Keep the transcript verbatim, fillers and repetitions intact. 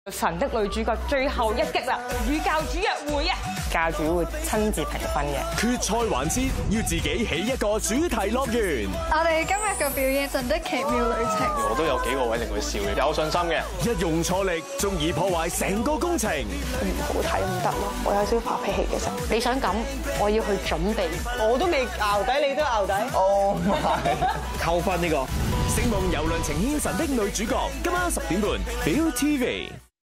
神的女主角最後一擊啦，與教主約會啊！教主會親自評分嘅。 決賽環節要自己起一個主題樂園。 我哋今日嘅表演《神的奇妙旅程》， 我都有幾個位令佢笑嘅，有信心嘅。 一用錯力，足以破壞成個工程。 唔好睇唔得咯，我有少少發脾氣嘅時候。 你想咁，我要去準備。 我都未熬底，你都熬底。 Oh my！ 扣分呢個。星夢遊輪呈現神的女主角，今晚十點半，Viu T V。